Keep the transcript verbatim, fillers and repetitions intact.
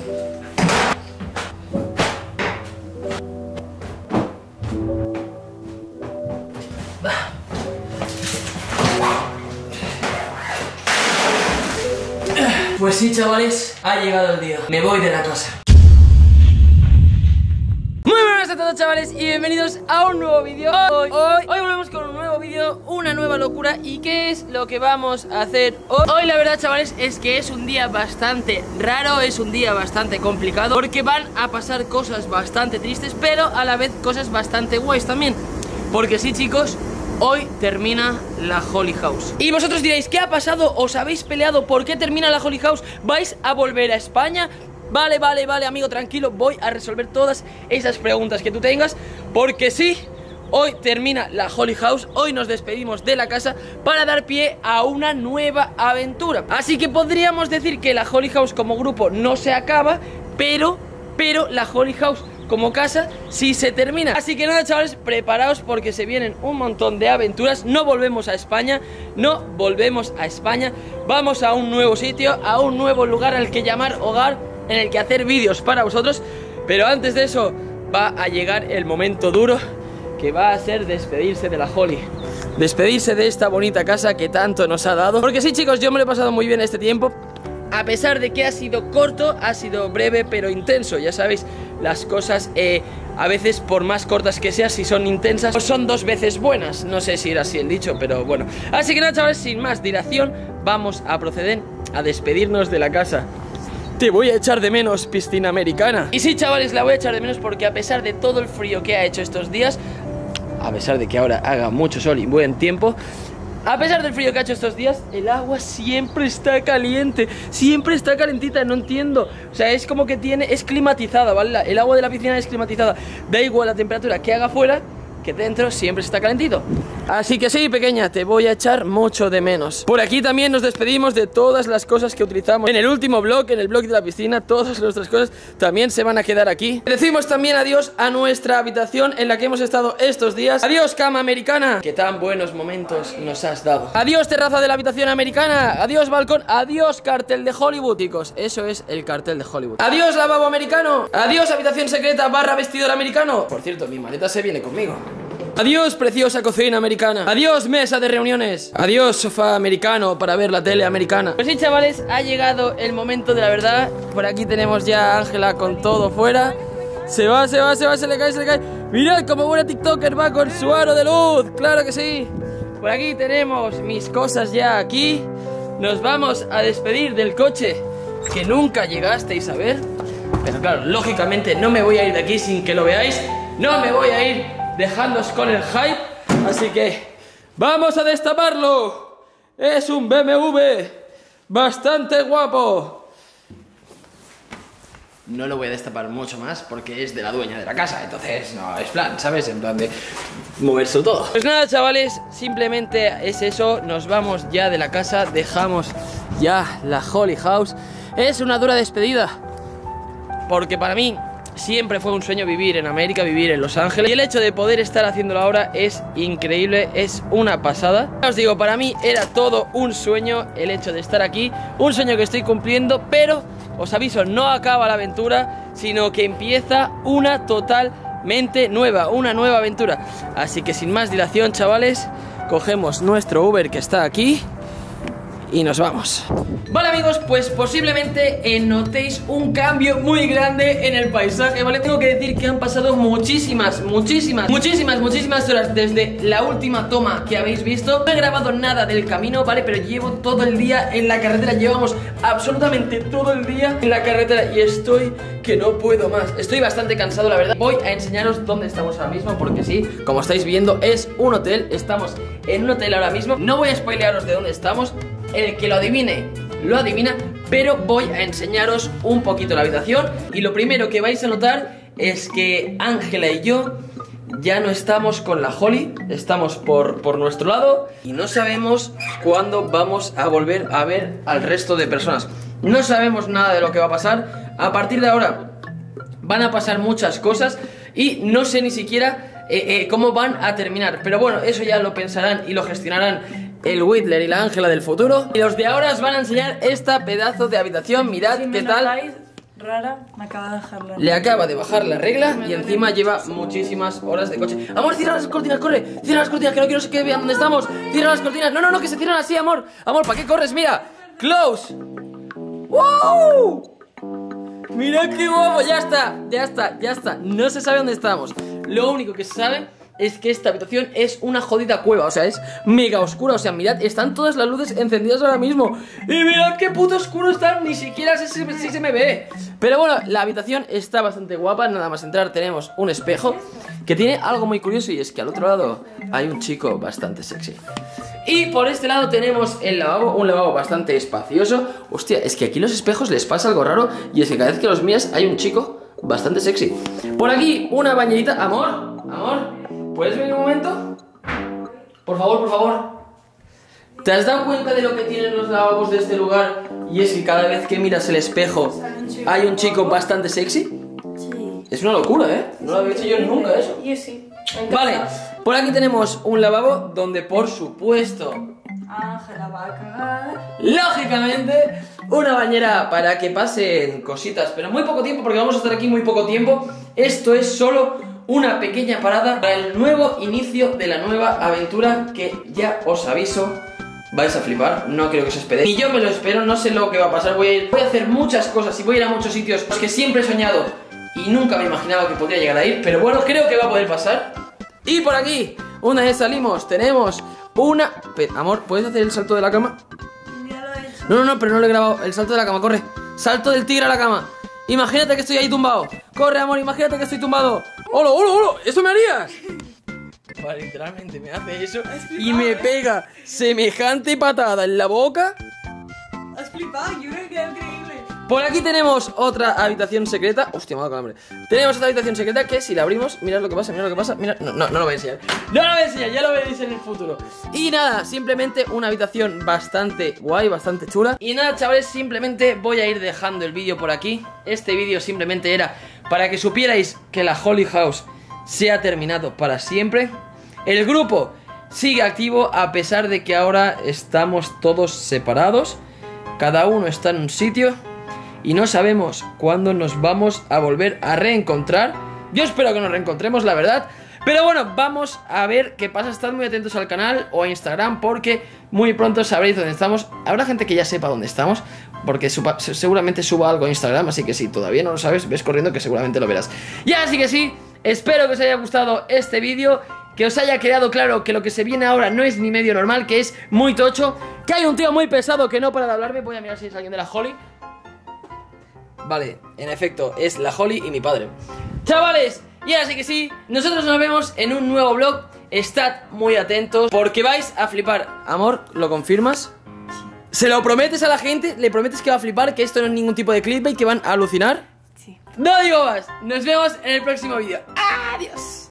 Pues sí, chavales, ha llegado el día. Me voy de la casa. Muy buenas a todos, chavales, y bienvenidos a un nuevo vídeo. Hoy, hoy, hoy volvemos con un nuevo vídeo, una nueva locura. ¿Y qué es lo que vamos a hacer hoy? Hoy la verdad, chavales, es que es un día bastante raro, es un día bastante complicado, porque van a pasar cosas bastante tristes, pero a la vez cosas bastante guays también. Porque sí, chicos, hoy termina la Holy House. Y vosotros diréis, ¿qué ha pasado? ¿Os habéis peleado? ¿Por qué termina la Holy House? ¿Vais a volver a España? Vale, vale, vale, amigo, tranquilo. Voy a resolver todas esas preguntas que tú tengas, porque sí, hoy termina la Holy House. Hoy nos despedimos de la casa para dar pie a una nueva aventura. Así que podríamos decir que la Holy House como grupo no se acaba, Pero, pero la Holy House como casa sí se termina. Así que nada, chavales, preparaos porque se vienen un montón de aventuras. No volvemos a España, no volvemos a España. Vamos a un nuevo sitio, a un nuevo lugar al que llamar hogar, en el que hacer vídeos para vosotros. Pero antes de eso va a llegar el momento duro, que va a ser despedirse de la Holy, despedirse de esta bonita casa que tanto nos ha dado. Porque sí, chicos, yo me lo he pasado muy bien este tiempo. A pesar de que ha sido corto, ha sido breve pero intenso. Ya sabéis, las cosas eh, a veces, por más cortas que sean, si son intensas, pues son dos veces buenas. No sé si era así el dicho, pero bueno. Así que nada, chavales, sin más dilación, vamos a proceder a despedirnos de la casa. Te voy a echar de menos, piscina americana. Y sí, chavales, la voy a echar de menos porque a pesar de todo el frío que ha hecho estos días, a pesar de que ahora haga mucho sol y buen tiempo, a pesar del frío que ha hecho estos días, el agua siempre está caliente, siempre está calentita, no entiendo. O sea, es como que tiene, es climatizada, ¿vale? El agua de la piscina es climatizada. Da igual la temperatura que haga fuera, que dentro siempre está calentito. Así que sí, pequeña, te voy a echar mucho de menos. Por aquí también nos despedimos de todas las cosas que utilizamos en el último vlog, en el vlog de la piscina. Todas nuestras cosas también se van a quedar aquí. Decimos también adiós a nuestra habitación en la que hemos estado estos días. Adiós, cama americana, que tan buenos momentos nos has dado. Adiós, terraza de la habitación americana. Adiós, balcón. Adiós, cartel de Hollywood. Chicos, eso es el cartel de Hollywood. Adiós, lavabo americano. Adiós, habitación secreta barra vestidor americano. Por cierto, mi maleta se viene conmigo. Adiós, preciosa cocina americana. Adiós, mesa de reuniones. Adiós, sofá americano para ver la tele americana. Pues sí, chavales, ha llegado el momento de la verdad. Por aquí tenemos ya a Ángela con todo fuera. Se va, se va, se va, se le cae, se le cae. Mirad cómo buena TikToker va con su aro de luz. Claro que sí. Por aquí tenemos mis cosas ya aquí. Nos vamos a despedir del coche que nunca llegasteis a ver. Pero claro, lógicamente no me voy a ir de aquí sin que lo veáis. No me voy a ir dejándoos con el hype, así que vamos a destaparlo. Es un B M W bastante guapo. No lo voy a destapar mucho más porque es de la dueña de la casa, entonces no es plan, ¿sabes? En plan de moverse todo. Pues nada, chavales, simplemente es eso. Nos vamos ya de la casa, dejamos ya la Holy House. Es una dura despedida porque para mí siempre fue un sueño vivir en América, vivir en Los Ángeles. Y el hecho de poder estar haciéndolo ahora es increíble, es una pasada. Os digo, para mí era todo un sueño el hecho de estar aquí. Un sueño que estoy cumpliendo, pero os aviso, no acaba la aventura, sino que empieza una totalmente nueva, una nueva aventura. Así que sin más dilación, chavales, cogemos nuestro Uber que está aquí y nos vamos. Vale, amigos, pues posiblemente eh, notéis un cambio muy grande en el paisaje, ¿vale? Tengo que decir que han pasado muchísimas, muchísimas, muchísimas, muchísimas horas desde la última toma que habéis visto. No he grabado nada del camino, ¿vale? Pero llevo todo el día en la carretera. Llevamos absolutamente todo el día en la carretera y estoy que no puedo más. Estoy bastante cansado, la verdad. Voy a enseñaros dónde estamos ahora mismo, porque sí, como estáis viendo, es un hotel. Estamos en un hotel ahora mismo. No voy a spoilearos de dónde estamos. El que lo adivine, lo adivina, pero voy a enseñaros un poquito la habitación. Y lo primero que vais a notar es que Ángela y yo ya no estamos con la Holy, estamos por, por nuestro lado y no sabemos cuándo vamos a volver a ver al resto de personas. No sabemos nada de lo que va a pasar. A partir de ahora van a pasar muchas cosas y no sé ni siquiera eh, eh, cómo van a terminar. Pero bueno, eso ya lo pensarán y lo gestionarán el Whitler y la Ángela del futuro. Y los de ahora os van a enseñar esta pedazo de habitación. Mirad si qué tal. Notáis, rara, me acaba de dejar la Le acaba de bajar la regla y encima lleva muchísimas horas de coche. Amor, cierra las cortinas, corre. Cierra las cortinas, que no quiero que vean dónde estamos. Cierra las cortinas. No, no, no, que se cierran así, amor. Amor, ¿para qué corres? Mira. Close. ¡Wow! Mira qué guapo. Ya está, ya está, ya está. No se sabe dónde estamos. Lo único que se sabe es que esta habitación es una jodida cueva. O sea, es mega oscura. O sea, mirad, están todas las luces encendidas ahora mismo. Y mirad qué puto oscuro está. Ni siquiera sé si, si se me ve. Pero bueno, la habitación está bastante guapa. Nada más entrar tenemos un espejo que tiene algo muy curioso, y es que al otro lado hay un chico bastante sexy. Y por este lado tenemos el lavabo, un lavabo bastante espacioso. Hostia, es que aquí los espejos les pasa algo raro, y es que cada vez que los miras hay un chico bastante sexy. Por aquí una bañerita. Amor, amor, ¿puedes venir un momento? Por favor, por favor. ¿Te has dado cuenta de lo que tienen los lavabos de este lugar? Y es que cada vez que miras el espejo hay un chico bastante sexy. Sí. Es una locura, ¿eh? No lo había hecho yo nunca eso. Yo sí. Vale, por aquí tenemos un lavabo donde, por supuesto, Ángela va a cagar. lógicamente, una bañera para que pasen cositas, pero muy poco tiempo, porque vamos a estar aquí muy poco tiempo. Esto es solo una pequeña parada para el nuevo inicio de la nueva aventura, que ya os aviso, vais a flipar. No creo que os espere, ni yo me lo espero, no sé lo que va a pasar. Voy a ir, voy a hacer muchas cosas y voy a ir a muchos sitios los que siempre he soñado y nunca me imaginaba que podría llegar a ir, pero bueno, creo que va a poder pasar. Y por aquí, una vez salimos, tenemos una... Amor, ¿puedes hacer el salto de la cama? Ya lo he hecho. No, no, no, pero no lo he grabado. El salto de la cama, corre. Salto del tigre a la cama. Imagínate que estoy ahí tumbado. Corre, amor, imagínate que estoy tumbado. ¡Hola, hola, hola! ¿Eso me harías? Vale, literalmente me hace eso y me pega semejante patada en la boca. Has flipado, yo creo que queda increíble. Por aquí tenemos otra habitación secreta. Hostia, me ha dado calambre. Tenemos otra habitación secreta que si la abrimos, mirad lo que pasa, mirad lo que pasa. Mirad, no, no, no lo voy a enseñar. No lo voy a enseñar, ya lo veréis en el futuro. Y nada, simplemente una habitación bastante guay, bastante chula. Y nada, chavales, simplemente voy a ir dejando el vídeo por aquí. Este vídeo simplemente era para que supierais que la Holly House se ha terminado para siempre. El grupo sigue activo a pesar de que ahora estamos todos separados. Cada uno está en un sitio y no sabemos cuándo nos vamos a volver a reencontrar. Yo espero que nos reencontremos, la verdad. Pero bueno, vamos a ver qué pasa. Estad muy atentos al canal o a Instagram, porque muy pronto sabréis dónde estamos. Habrá gente que ya sepa dónde estamos, porque suba, seguramente suba algo a Instagram. Así que si todavía no lo sabes, ves corriendo, que seguramente lo verás. Y así que sí, espero que os haya gustado este vídeo, que os haya quedado claro que lo que se viene ahora no es ni medio normal, que es muy tocho, que hay un tío muy pesado que no para de hablarme. Voy a mirar si es alguien de la Holly. Vale, en efecto, es la Holly y mi padre. Chavales, y ahora sí que sí, nosotros nos vemos en un nuevo vlog. Estad muy atentos, porque vais a flipar. Amor, ¿lo confirmas? ¿Se lo prometes a la gente? ¿Le prometes que va a flipar? ¿Que esto no es ningún tipo de clickbait? ¿Que van a alucinar? Sí. No digo más, nos vemos en el próximo vídeo. Adiós.